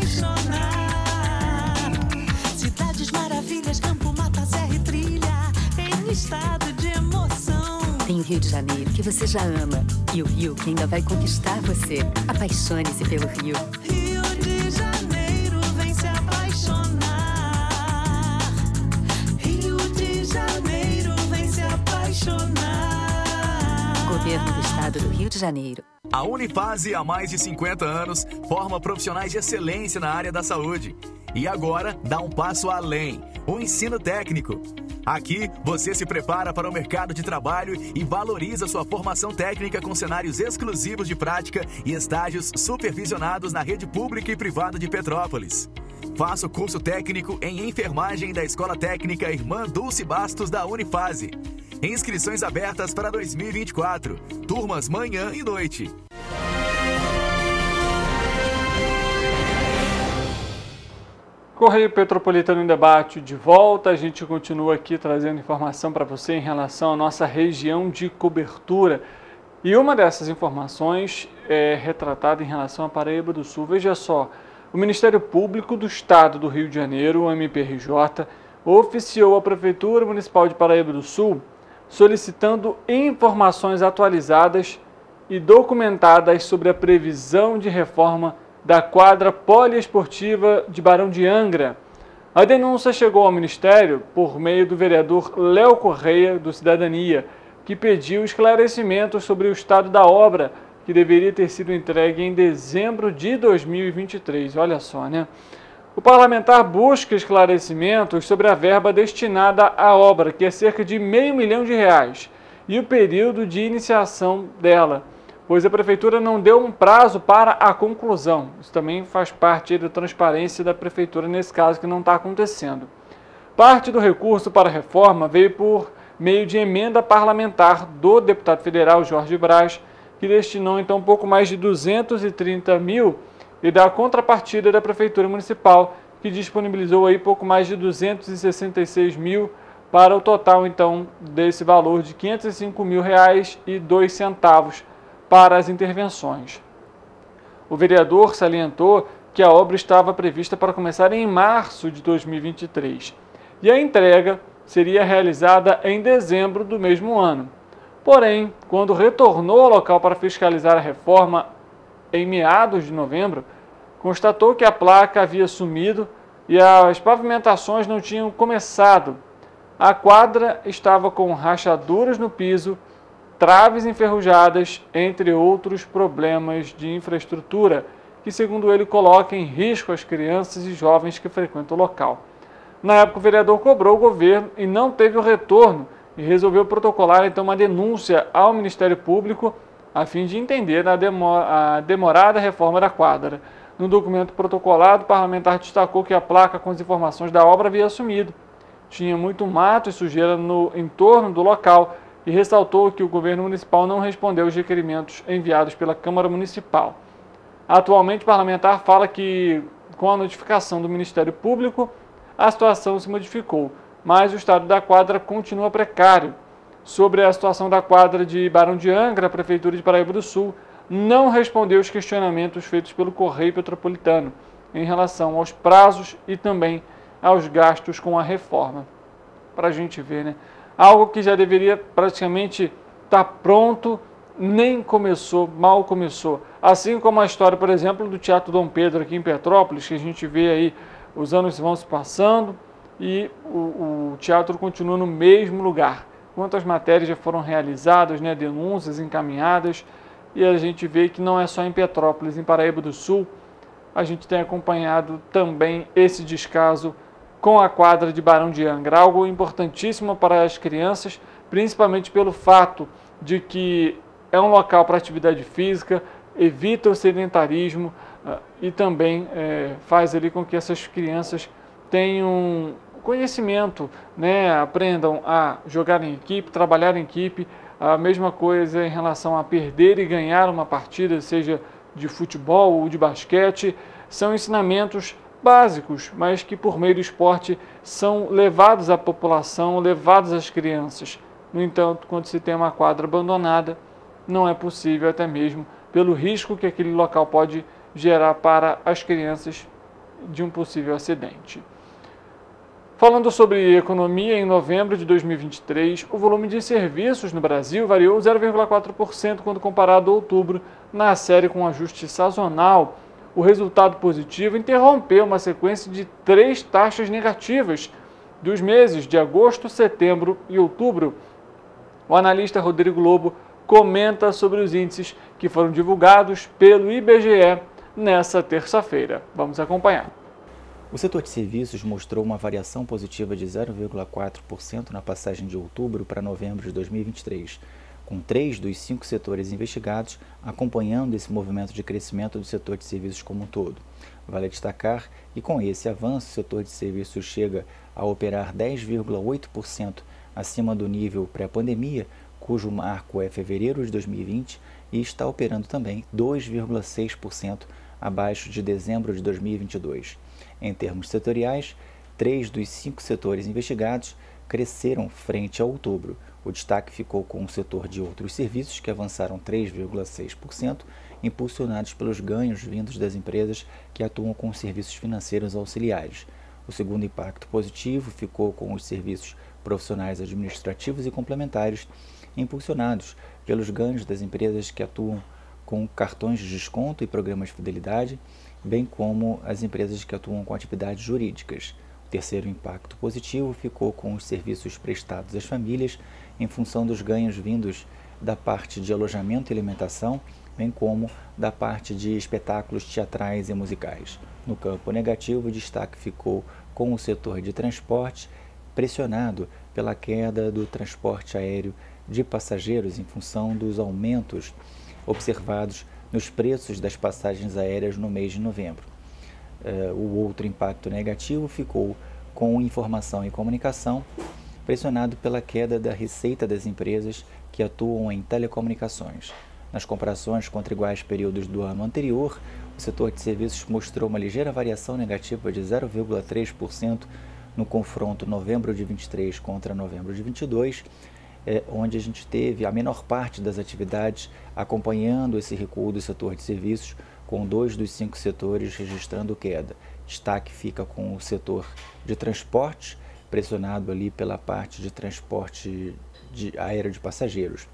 [SPEAKER 9] apaixonar. Cidades maravilhas, campo, mata, serra e trilha, em estado de emoção.
[SPEAKER 10] Tem o Rio de Janeiro, que você já ama, e o Rio, que ainda vai conquistar você. Apaixone-se pelo Rio.
[SPEAKER 9] Rio de Janeiro, vem se apaixonar. Rio de Janeiro, vem se apaixonar.
[SPEAKER 10] Governo do Estado do Rio de Janeiro.
[SPEAKER 7] A Unifase, há mais de 50 anos, forma profissionais de excelência na área da saúde. E agora dá um passo além, o ensino técnico. Aqui, você se prepara para o mercado de trabalho e valoriza sua formação técnica com cenários exclusivos de prática e estágios supervisionados na rede pública e privada de Petrópolis. Faça o curso técnico em enfermagem da Escola Técnica Irmã Dulce Bastos da Unifase. Inscrições abertas para 2024. Turmas manhã e noite.
[SPEAKER 3] Correio Petropolitano em Debate de volta. A gente continua aqui trazendo informação para você em relação à nossa região de cobertura. E uma dessas informações é retratada em relação à Paraíba do Sul. Veja só, o Ministério Público do Estado do Rio de Janeiro, o MPRJ, oficiou a Prefeitura Municipal de Paraíba do Sul solicitando informações atualizadas e documentadas sobre a previsão de reforma da quadra poliesportiva de Barão de Angra. A denúncia chegou ao Ministério por meio do vereador Léo Correia, do Cidadania, que pediu esclarecimentos sobre o estado da obra, que deveria ter sido entregue em dezembro de 2023. Olha só, né? O parlamentar busca esclarecimentos sobre a verba destinada à obra, que é cerca de R$500 mil, e o período de iniciação dela, pois a Prefeitura não deu um prazo para a conclusão. Isso também faz parte da transparência da Prefeitura nesse caso, que não está acontecendo. Parte do recurso para a reforma veio por meio de emenda parlamentar do deputado federal Jorge Braz, que destinou então um pouco mais de R$230 mil, e da contrapartida da Prefeitura Municipal, que disponibilizou aí pouco mais de R$266 mil, para o total então desse valor de R$505 mil e 2 centavos para as intervenções. O vereador salientou que a obra estava prevista para começar em março de 2023 e a entrega seria realizada em dezembro do mesmo ano. Porém, quando retornou ao local para fiscalizar a reforma em meados de novembro, constatou que a placa havia sumido e as pavimentações não tinham começado. A quadra estava com rachaduras no piso, traves enferrujadas, entre outros problemas de infraestrutura, que, segundo ele, coloca em risco as crianças e jovens que frequentam o local. Na época, o vereador cobrou o governo e não teve o retorno e resolveu protocolar então uma denúncia ao Ministério Público a fim de entender a demorada reforma da quadra. No documento protocolado, o parlamentar destacou que a placa com as informações da obra havia sumido. Tinha muito mato e sujeira no entorno do local e ressaltou que o governo municipal não respondeu aos requerimentos enviados pela Câmara Municipal. Atualmente, o parlamentar fala que, com a notificação do Ministério Público, a situação se modificou, mas o estado da quadra continua precário. Sobre a situação da quadra de Barão de Angra, a Prefeitura de Paraíba do Sul não respondeu os questionamentos feitos pelo Correio Petropolitano em relação aos prazos e também aos gastos com a reforma. Para a gente ver, né? Algo que já deveria praticamente estar pronto nem começou, mal começou. Assim como a história, por exemplo, do Teatro Dom Pedro aqui em Petrópolis, que a gente vê aí, os anos vão se passando e o teatro continua no mesmo lugar. Quantas matérias já foram realizadas, né, denúncias encaminhadas, e a gente vê que não é só em Petrópolis, em Paraíba do Sul, a gente tem acompanhado também esse descaso com a quadra de Barão de Angra, algo importantíssimo para as crianças, principalmente pelo fato de que é um local para atividade física, evita o sedentarismo e também faz ali com que essas crianças tenham conhecimento, né? Aprendam a jogar em equipe, trabalhar em equipe. A mesma coisa em relação a perder e ganhar uma partida, seja de futebol ou de basquete. São ensinamentos básicos, mas que por meio do esporte são levados à população, levados às crianças. No entanto, quando se tem uma quadra abandonada, não é possível, até mesmo pelo risco que aquele local pode gerar para as crianças de um possível acidente. Falando sobre economia, em novembro de 2023, o volume de serviços no Brasil variou 0,4% quando comparado a outubro, na série com ajuste sazonal. O resultado positivo interrompeu uma sequência de 3 taxas negativas dos meses de agosto, setembro e outubro. O analista Rodrigo Lobo comenta sobre os índices que foram divulgados pelo IBGE nessa terça-feira. Vamos acompanhar.
[SPEAKER 16] O setor de serviços mostrou uma variação positiva de 0,4% na passagem de outubro para novembro de 2023, com 3 dos 5 setores investigados acompanhando esse movimento de crescimento do setor de serviços como um todo. Vale destacar que com esse avanço, o setor de serviços chega a operar 10,8% acima do nível pré-pandemia, cujo marco é fevereiro de 2020, e está operando também 2,6% abaixo de dezembro de 2022. Em termos setoriais, 3 dos 5 setores investigados cresceram frente a outubro. O destaque ficou com o setor de outros serviços, que avançaram 3,6%, impulsionados pelos ganhos vindos das empresas que atuam com serviços financeiros auxiliares. O segundo impacto positivo ficou com os serviços profissionais administrativos e complementares, impulsionados pelos ganhos das empresas que atuam com cartões de desconto e programas de fidelidade, bem como as empresas que atuam com atividades jurídicas. O terceiro impacto positivo ficou com os serviços prestados às famílias, em função dos ganhos vindos da parte de alojamento e alimentação, bem como da parte de espetáculos teatrais e musicais. No campo negativo, o destaque ficou com o setor de transporte, pressionado pela queda do transporte aéreo de passageiros em função dos aumentos observados nos preços das passagens aéreas no mês de novembro. O outro impacto negativo ficou com informação e comunicação, pressionado pela queda da receita das empresas que atuam em telecomunicações. Nas comparações contra iguais períodos do ano anterior, o setor de serviços mostrou uma ligeira variação negativa de 0,3% no confronto novembro de 23 contra novembro de 22, onde a gente teve a menor parte das atividades acompanhando esse recuo do setor de serviços, com 2 dos 5 setores registrando queda. Destaque fica com o setor de transporte, pressionado ali pela parte de transporte aéreo de passageiros.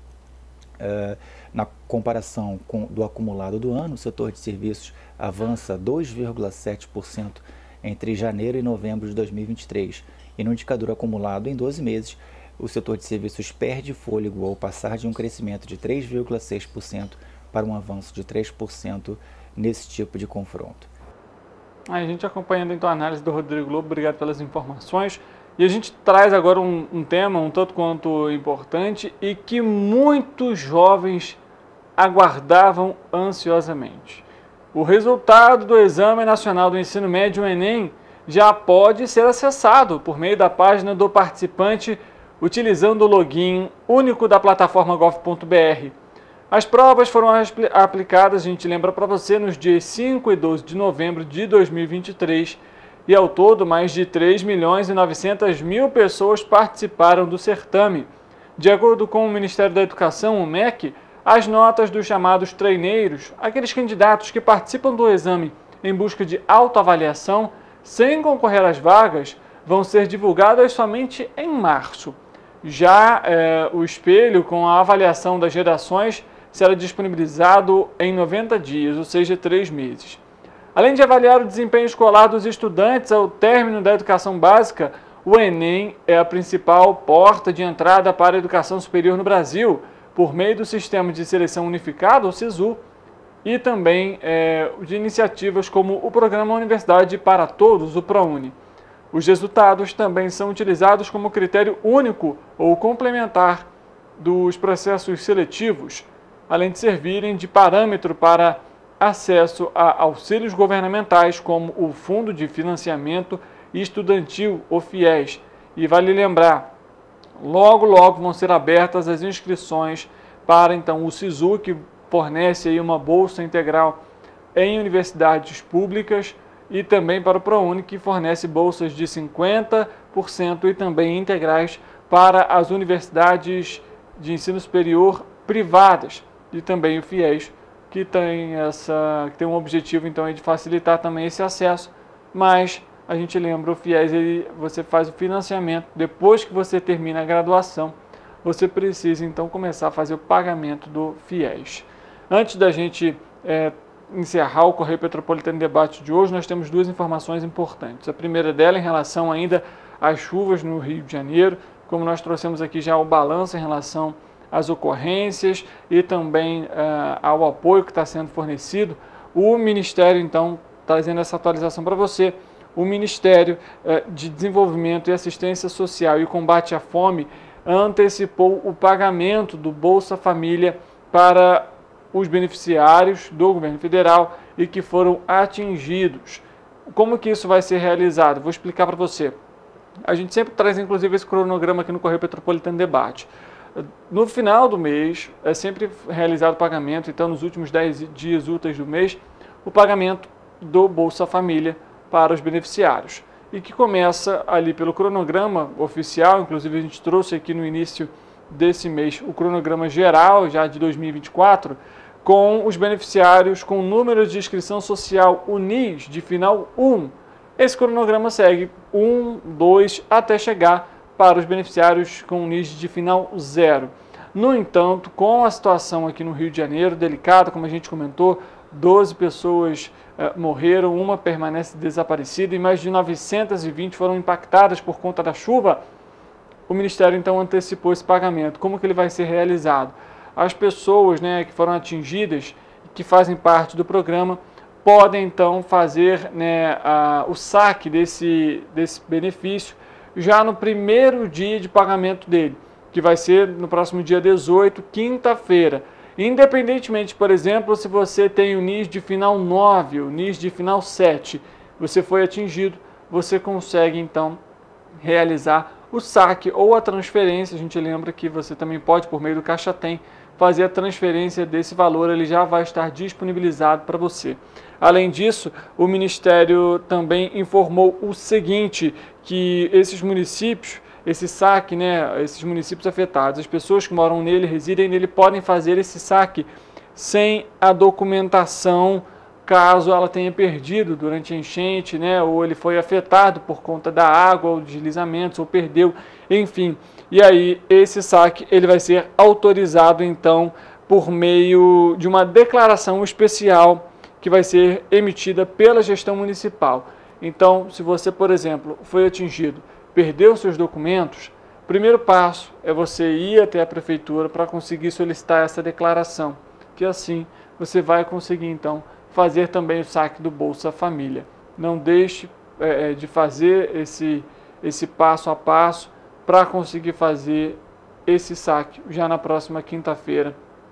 [SPEAKER 16] Na comparação do acumulado do ano, o setor de serviços avança 2,7% entre janeiro e novembro de 2023, e no indicador acumulado em 12 meses, o setor de serviços perde fôlego ao passar de um crescimento de 3,6% para um avanço de 3% nesse tipo de confronto.
[SPEAKER 3] A gente acompanhando então a análise do Rodrigo Lobo, obrigado pelas informações. E a gente traz agora um tema um tanto quanto importante e que muitos jovens aguardavam ansiosamente. O resultado do Exame Nacional do Ensino Médio, o Enem, já pode ser acessado por meio da página do participante utilizando o login único da plataforma gov.br. As provas foram aplicadas, a gente lembra para você, nos dias 5 e 12 de novembro de 2023 e ao todo mais de 3.900.000 pessoas participaram do certame. De acordo com o Ministério da Educação, o MEC, as notas dos chamados treineiros, aqueles candidatos que participam do exame em busca de autoavaliação, sem concorrer às vagas, vão ser divulgadas somente em março. Já o espelho com a avaliação das redações será disponibilizado em 90 dias, ou seja, 3 meses. Além de avaliar o desempenho escolar dos estudantes ao término da educação básica, o Enem é a principal porta de entrada para a educação superior no Brasil, por meio do Sistema de Seleção Unificado, o SISU, e também de iniciativas como o Programa Universidade para Todos, o ProUni. Os resultados também são utilizados como critério único ou complementar dos processos seletivos, além de servirem de parâmetro para acesso a auxílios governamentais como o Fundo de Financiamento Estudantil, o FIES. E vale lembrar, logo vão ser abertas as inscrições para então o SISU, que fornece aí uma bolsa integral em universidades públicas, e também para o ProUni, que fornece bolsas de 50% e também integrais para as universidades de ensino superior privadas, e também o FIES, que tem um objetivo então de facilitar também esse acesso. Mas a gente lembra, o FIES, você faz o financiamento depois que você termina a graduação, você precisa então começar a fazer o pagamento do FIES. Antes da gente encerrar o Correio Petropolitano em Debate de hoje, nós temos 2 informações importantes. A primeira dela em relação ainda às chuvas no Rio de Janeiro, como nós trouxemos aqui já o balanço em relação às ocorrências e também ao apoio que está sendo fornecido. O Ministério, então, trazendo essa atualização para você, o Ministério de Desenvolvimento e Assistência Social e Combate à Fome antecipou o pagamento do Bolsa Família para os beneficiários do governo federal e que foram atingidos. Como que isso vai ser realizado? Vou explicar para você. A gente sempre traz, inclusive, esse cronograma aqui no Correio Petropolitano em Debate. No final do mês, é sempre realizado o pagamento, então nos últimos 10 dias úteis do mês, o pagamento do Bolsa Família para os beneficiários. E que começa ali pelo cronograma oficial, inclusive a gente trouxe aqui no início desse mês o cronograma geral já de 2024, com os beneficiários com número de inscrição social, o NIS, de final 1. Esse cronograma segue 1, 2, até chegar para os beneficiários com NIS de final 0. No entanto, com a situação aqui no Rio de Janeiro, delicada, como a gente comentou, 12 pessoas morreram, uma permanece desaparecida e mais de 920 foram impactadas por conta da chuva, o Ministério então antecipou esse pagamento. Como que ele vai ser realizado? As pessoas que foram atingidas, que fazem parte do programa, podem então fazer o saque desse benefício já no primeiro dia de pagamento dele, que vai ser no próximo dia 18, quinta-feira. Independentemente, por exemplo, se você tem o NIS de final 9, o NIS de final 7, você foi atingido, você consegue então realizar o saque ou a transferência. A gente lembra que você também pode, por meio do Caixa Tem, fazer a transferência desse valor, ele já vai estar disponibilizado para você. Além disso, o Ministério também informou o seguinte, que esses municípios, esse saque, esses municípios afetados, as pessoas que moram nele, residem nele, podem fazer esse saque sem a documentação, caso ela tenha perdido durante a enchente, ou ele foi afetado por conta da água, ou deslizamentos, ou perdeu, enfim. E aí, esse saque ele vai ser autorizado, então, por meio de uma declaração especial que vai ser emitida pela gestão municipal. Então, se você, por exemplo, foi atingido, perdeu seus documentos, o primeiro passo é você ir até a prefeitura para conseguir solicitar essa declaração, que assim você vai conseguir, então, fazer também o saque do Bolsa Família. Não deixe de fazer esse passo a passo para conseguir fazer esse saque já na próxima quinta-feira,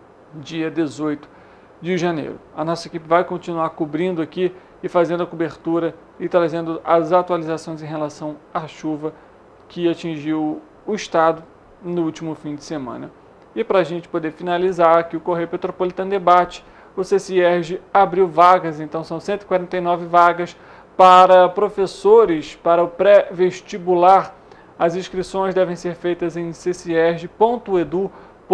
[SPEAKER 3] dia 18 de janeiro. A nossa equipe vai continuar cobrindo aqui e fazendo a cobertura e trazendo as atualizações em relação à chuva que atingiu o estado no último fim de semana. E para a gente poder finalizar aqui o Correio Petropolitano Debate, o CCIERJ abriu vagas, então são 149 vagas para professores para o pré-vestibular. As inscrições devem ser feitas em ccierj.edu.br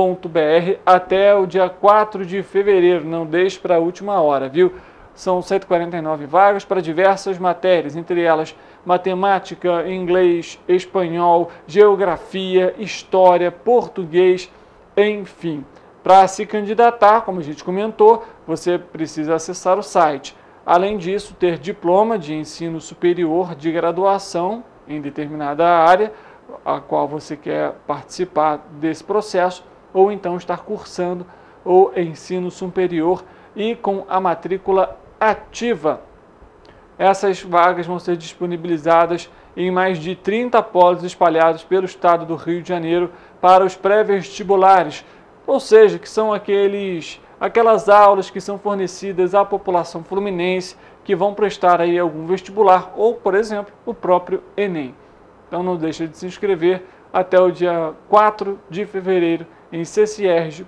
[SPEAKER 3] até o dia 4 de fevereiro, não deixe para a última hora, viu? São 149 vagas para diversas matérias, entre elas matemática, inglês, espanhol, geografia, história, português, enfim. Para se candidatar, como a gente comentou, você precisa acessar o site. Além disso, ter diploma de ensino superior de graduação em determinada área, a qual você quer participar desse processo, ou então estar cursando o ensino superior e com a matrícula ativa. Essas vagas vão ser disponibilizadas em mais de 30 polos espalhados pelo estado do Rio de Janeiro para os pré-vestibulares, ou seja, que são aquelas aulas que são fornecidas à população fluminense que vão prestar aí algum vestibular ou, por exemplo, o próprio Enem. Então não deixe de se inscrever até o dia 4 de fevereiro em ccierge.edu.br.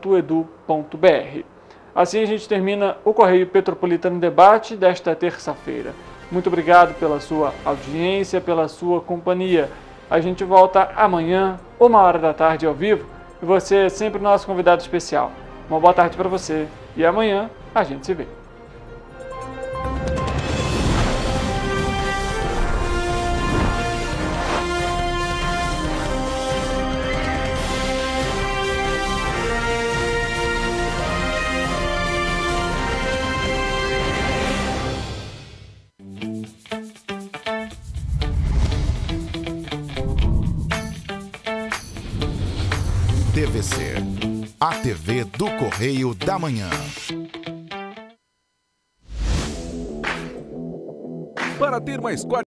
[SPEAKER 3] Assim a gente termina o Correio Petropolitano Debate desta terça-feira. Muito obrigado pela sua audiência, pela sua companhia. A gente volta amanhã, 13h ao vivo, e você é sempre nosso convidado especial. Uma boa tarde para você e amanhã a gente se vê.
[SPEAKER 2] TVC, a TV do Correio da Manhã.
[SPEAKER 8] Para ter mais